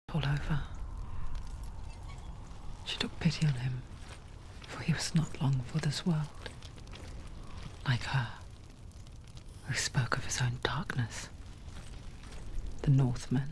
all over. She took pity on him, for he was not long for this world. Like her, who spoke of his own darkness. The Northmen.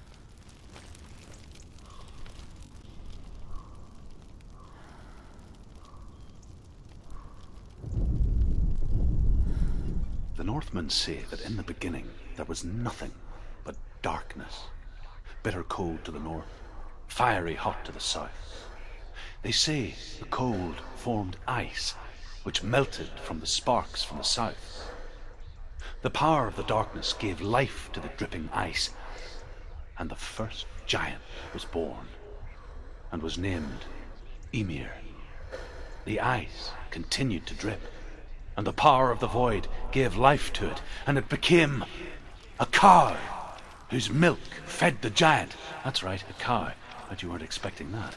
The Northmen say that in the beginning there was nothing but darkness. Bitter cold to the north, fiery hot to the south. They say the cold formed ice, which melted from the sparks from the south. The power of the darkness gave life to the dripping ice, and the first giant was born, and was named Ymir. The ice continued to drip, and the power of the void gave life to it, and it became a cow, whose milk fed the giant. That's right, a cow. Bet you weren't expecting that.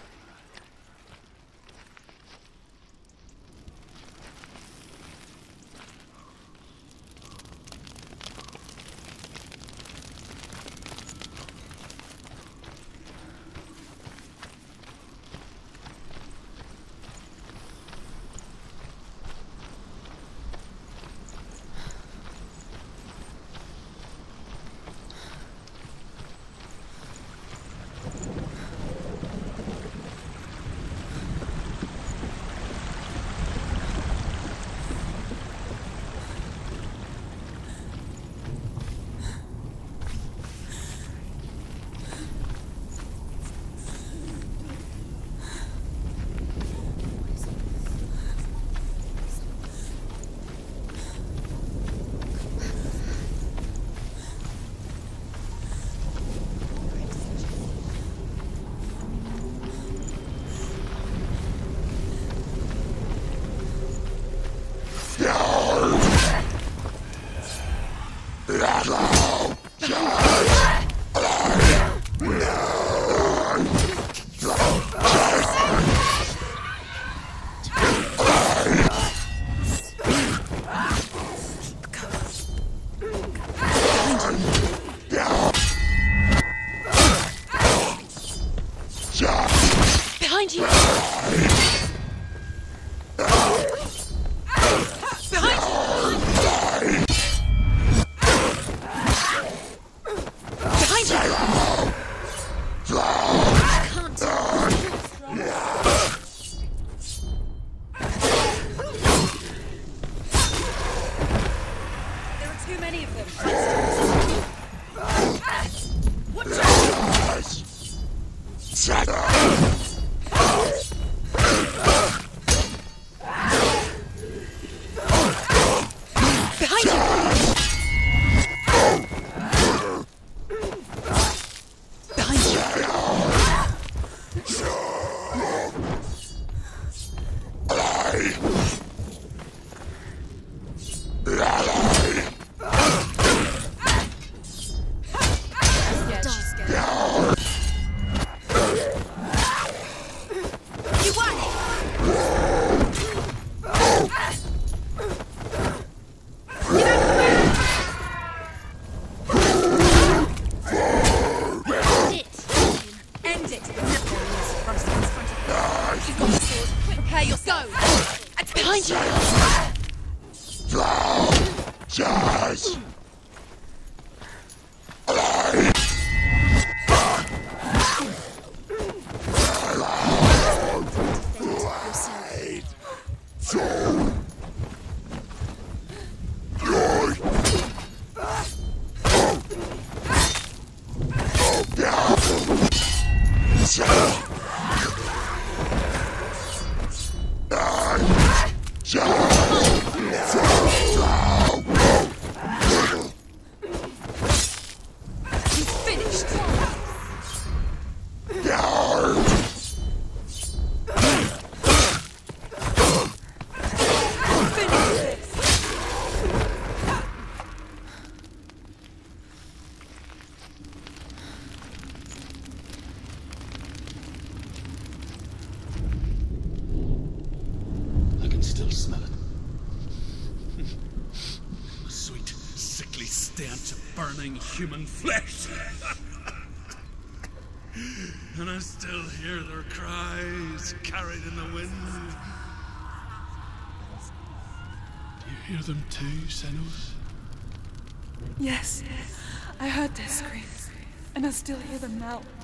Human flesh. And I still hear their cries carried in the wind. Do you hear them too, Senua? Yes, I heard their screams, and I still hear them now.